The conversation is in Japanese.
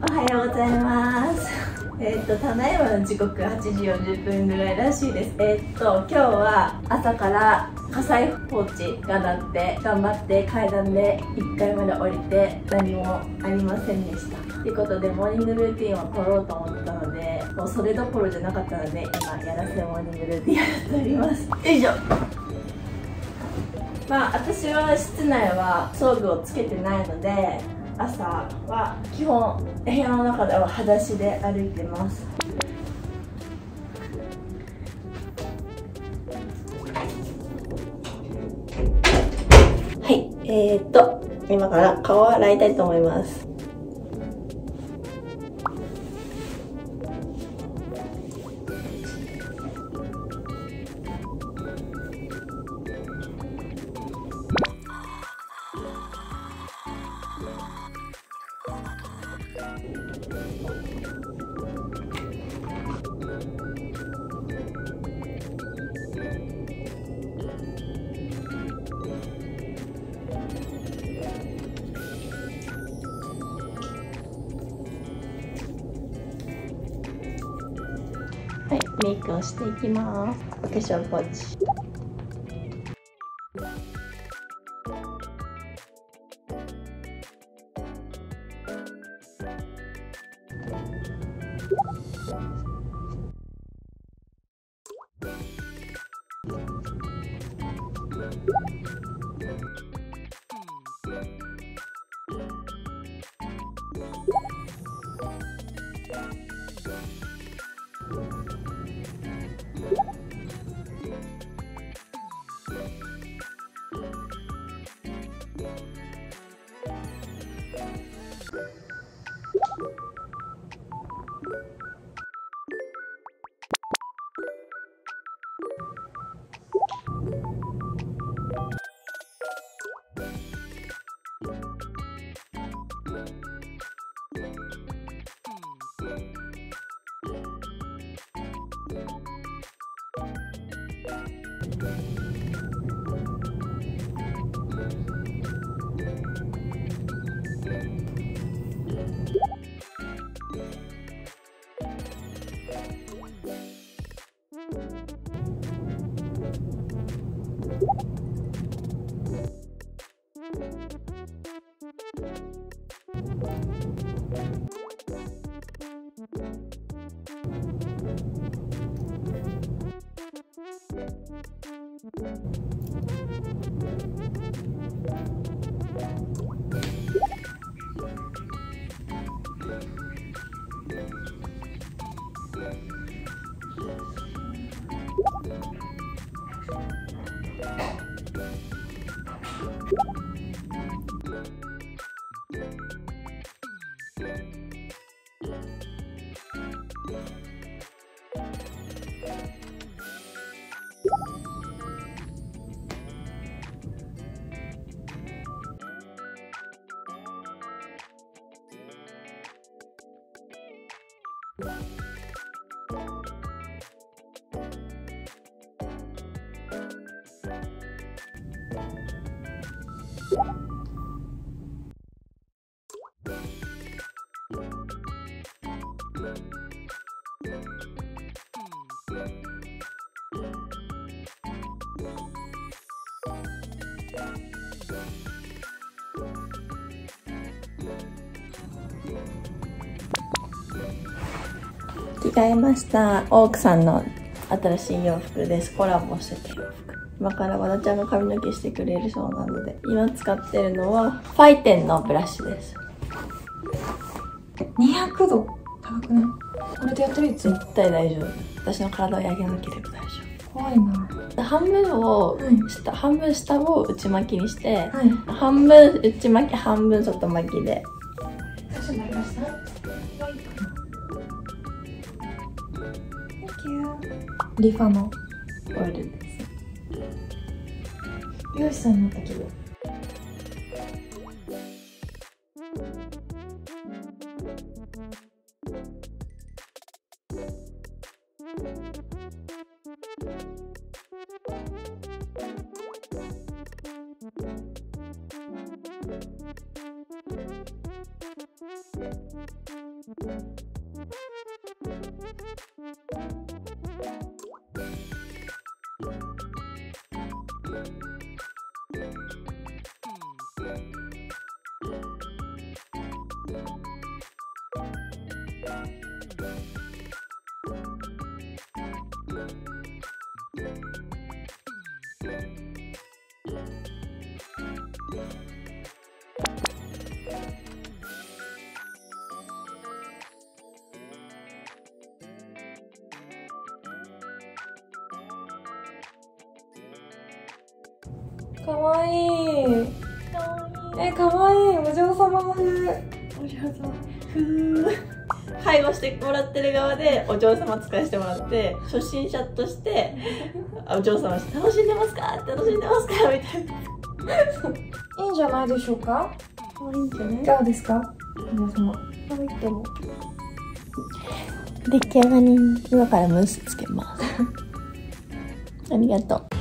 おはようございます。ただいまの時刻8時40分ぐらいらしいです。今日は朝から火災報知が鳴って頑張って階段で1階まで降りて何もありませんでした。ということでモーニングルーティンを取ろうと思ったので、もうそれどころじゃなかったので今やらせモーニングルーティンをやっております。よいしょ。まあ私は室内は装具をつけてないので、朝は基本部屋の中では裸足で歩いてます。はい、今から顔を洗いたいと思います。はい、メイクをしていきます。お化粧ポーチ。着替えました。オークさんの新しい洋服です。コラボしてた洋服。今から和田ちゃんが髪の毛してくれるそうなので、今使ってるのはファイテンのブラシです。 200度高くない？これでやってみる？ 絶対大丈夫。私の体を焼けなければ大丈夫。怖いな。 半分を、半分下を内巻きにして、半分内巻き、半分外巻きで。 最初になりました。リファのオイルです。 美容師さんになった気分。 かわいい。かわいい。お嬢様風。 お嬢様風。介護してもらってる側でお嬢様使いしてもらって、初心者としてお嬢様して楽しんでますか楽しんでますかみたいな。 いいんじゃないでしょうか。 いいんじゃないいかがですかお嬢様。 可愛いと思う。出来上がりに今からムースつけますありがとう。